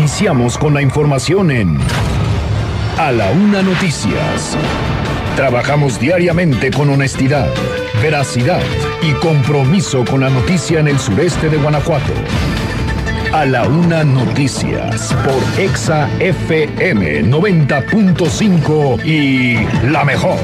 Iniciamos con la información en A la Una Noticias. Trabajamos diariamente con honestidad, veracidad y compromiso con la noticia en el sureste de Guanajuato. A la Una Noticias por Exa FM 90.5 y La Mejor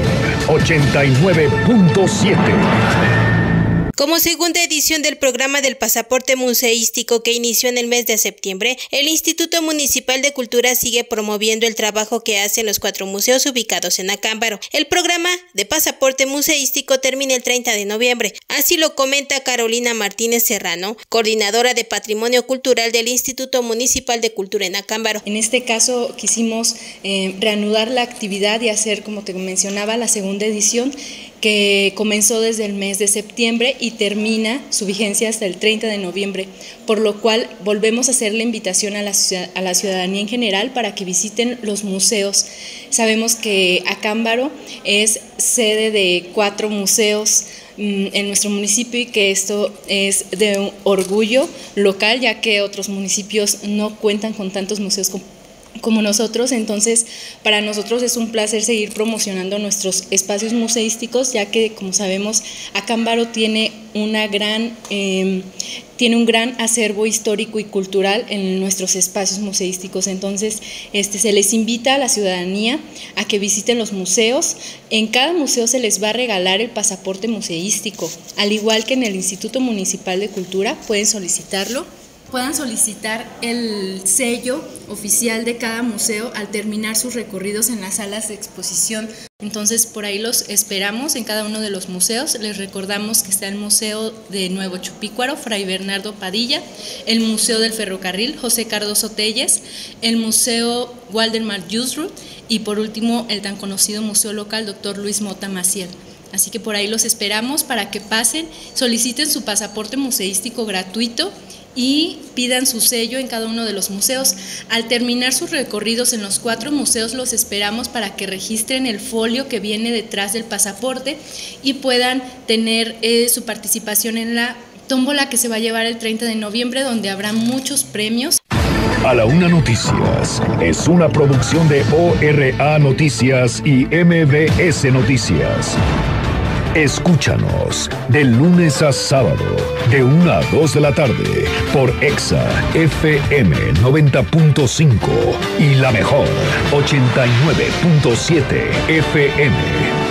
89.7. Como segunda edición del programa del pasaporte museístico que inició en el mes de septiembre, el Instituto Municipal de Cultura sigue promoviendo el trabajo que hacen los 4 museos ubicados en Acámbaro. El programa de pasaporte museístico termina el 30 de noviembre. Así lo comenta Carolina Martínez Serrano, coordinadora de Patrimonio Cultural del Instituto Municipal de Cultura en Acámbaro. En este caso quisimos reanudar la actividad y hacer, como te mencionaba, la segunda edición, que comenzó desde el mes de septiembre y termina su vigencia hasta el 30 de noviembre, por lo cual volvemos a hacer la invitación a la ciudadanía en general para que visiten los museos. Sabemos que Acámbaro es sede de 4 museos en nuestro municipio y que esto es de un orgullo local, ya que otros municipios no cuentan con tantos museos como nosotros. Entonces para nosotros es un placer seguir promocionando nuestros espacios museísticos, ya que, como sabemos, Acámbaro tiene un gran acervo histórico y cultural en nuestros espacios museísticos. Entonces se les invita a la ciudadanía a que visiten los museos. En cada museo se les va a regalar el pasaporte museístico, al igual que en el Instituto Municipal de Cultura pueden solicitarlo. Puedan solicitar el sello oficial de cada museo al terminar sus recorridos en las salas de exposición. Entonces por ahí los esperamos en cada uno de los museos. Les recordamos que está el Museo de Nuevo Chupícuaro, Fray Bernardo Padilla, el Museo del Ferrocarril, José Cardoso Telles, el Museo Waldemar Jusrud y por último el tan conocido Museo Local Dr. Luis Mota Maciel. Así que por ahí los esperamos para que pasen, soliciten su pasaporte museístico gratuito y pidan su sello en cada uno de los museos. Al terminar sus recorridos en los 4 museos los esperamos para que registren el folio que viene detrás del pasaporte y puedan tener su participación en la tómbola que se va a llevar el 30 de noviembre, donde habrá muchos premios. A la Una Noticias es una producción de ORA Noticias y MBS Noticias. Escúchanos de lunes a sábado, de 1 a 2 de la tarde, por Exa FM 90.5 y La Mejor 89.7 FM.